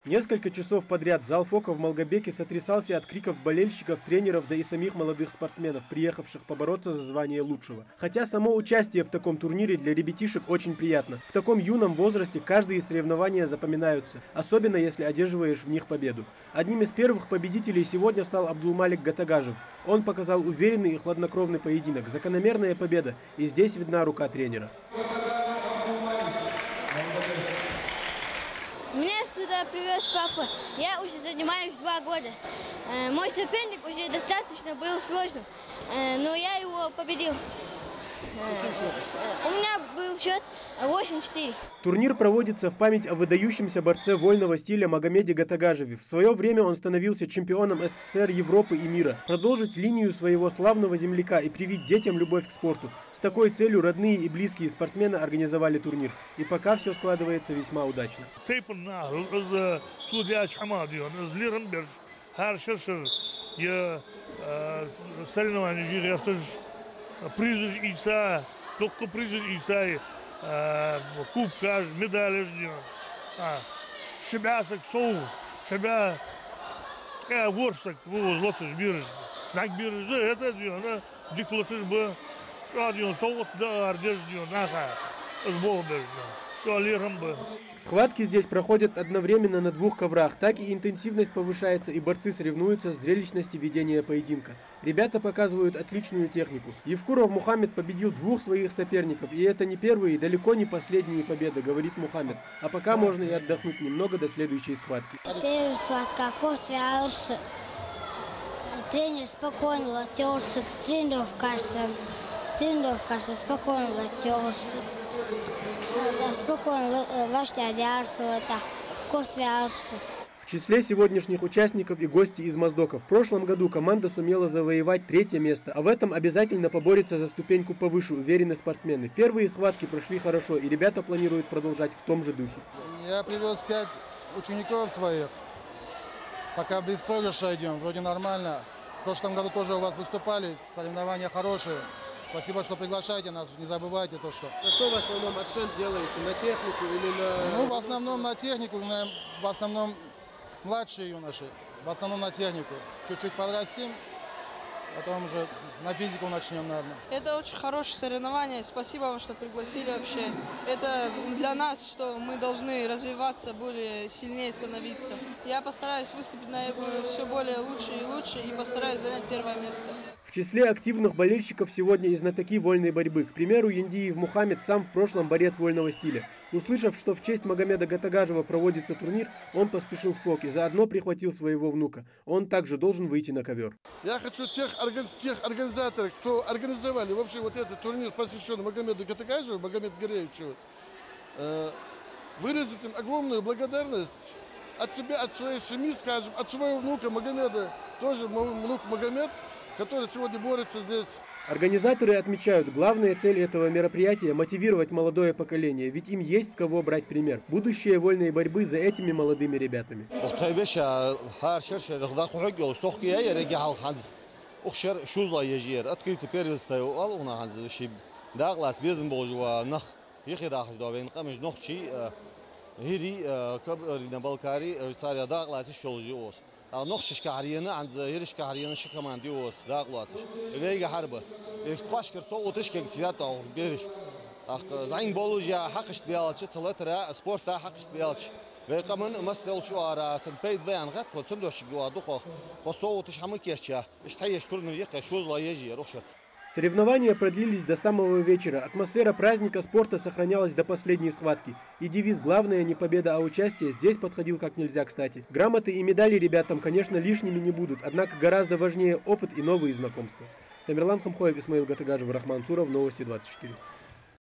Несколько часов подряд зал ФОКа в Малгобеке сотрясался от криков болельщиков, тренеров, да и самих молодых спортсменов, приехавших побороться за звание лучшего. Хотя само участие в таком турнире для ребятишек очень приятно. В таком юном возрасте каждые соревнования запоминаются, особенно если одерживаешь в них победу. Одним из первых победителей сегодня стал Абдулмалик Гатагажев. Он показал уверенный и хладнокровный поединок, закономерная победа, и здесь видна рука тренера. Меня сюда привез папа. Я уже занимаюсь 2 года. Мой соперник уже достаточно был сложным, но я его победил. У меня был счет 8-4. Турнир проводится в память о выдающемся борце вольного стиля Магомеде Гатагажеве. В свое время он становился чемпионом СССР, Европы и мира. Продолжить линию своего славного земляка и привить детям любовь к спорту. С такой целью родные и близкие спортсмены организовали турнир. И пока все складывается весьма удачно. Призыш ица, только призыш ица, кубка, медали ждем. Себя сексу, себя такая ворсак, злотыш бирж. Так бирж, да, это дьё, диклотыш бы, радио соут, да, ардеж дьё, наха, сболбеж, да, лиром бы. Схватки здесь проходят одновременно на 2 коврах, так и интенсивность повышается, и борцы соревнуются с зрелищности ведения поединка. Ребята показывают отличную технику. Евкуров Мухаммед победил 2 своих соперников, и это не первые и далеко не последние победы, говорит Мухаммед. А пока можно и отдохнуть немного до следующей схватки. Первая схватка, тренер спокойно латёшься, тренировка, спокойно латёшься. Спокойно, В числе сегодняшних участников и гости из Моздока. В прошлом году команда сумела завоевать 3-е место, а в этом обязательно поборется за ступеньку повыше, уверены спортсмены. Первые схватки прошли хорошо, и ребята планируют продолжать в том же духе. Я привез 5 учеников своих. Пока без проигрыша идем, вроде нормально. В прошлом году тоже у вас выступали, соревнования хорошие. Спасибо, что приглашаете нас, не забывайте то, что... На что в основном акцент делаете? На технику или на... Ну, в основном на технику, в основном младшие юноши, в основном на технику. Чуть-чуть подрастим, потом уже на физику начнем, наверное. Это очень хорошее соревнование, спасибо вам, что пригласили вообще. Это для нас, что мы должны развиваться, более сильнее становиться. Я постараюсь выступить на все более лучше и лучше и постараюсь занять 1-е место. В числе активных болельщиков сегодня и знатоки вольной борьбы. К примеру, Яндиев Мухаммед сам в прошлом борец вольного стиля. Услышав, что в честь Магомеда Гатагажева проводится турнир, он поспешил в ФОК и заодно прихватил своего внука. Он также должен выйти на ковер. Я хочу тех организаторов, кто организовали вообще вот этот турнир, посвященный Магомеду Гатагажеву, Магомеду Гореевичу, выразить им огромную благодарность от себя, от своей семьи, скажем, от своего внука Магомеда, тоже мой внук Магомед, который сегодня борется здесь. Организаторы отмечают, главная цель этого мероприятия – мотивировать молодое поколение, ведь им есть с кого брать пример. Будущее вольной борьбы за этими молодыми ребятами. نخشش كهرينا عند هيرش كهرينا شكمان ديوس داغلاتش ويجي حربة يستخشكر صوتش كثيرات أو بيرش زين بولوجيا حقش بيالش تصلترا سبورت حقش بيالش ويقمن مثل شو أرا تنبيد بيان غد كل سندوش جوا دخو خصوتش حمكيشة اشتهيش تورن يقع شو لا يجي روشة. Соревнования продлились до самого вечера. Атмосфера праздника спорта сохранялась до последней схватки. И девиз «Главное не победа, а участие» здесь подходил как нельзя кстати. Грамоты и медали ребятам, конечно, лишними не будут, однако гораздо важнее опыт и новые знакомства. Тамерлан Хамхоев, Исмаил Гатагажев, Рахман Цуров, Новости 24.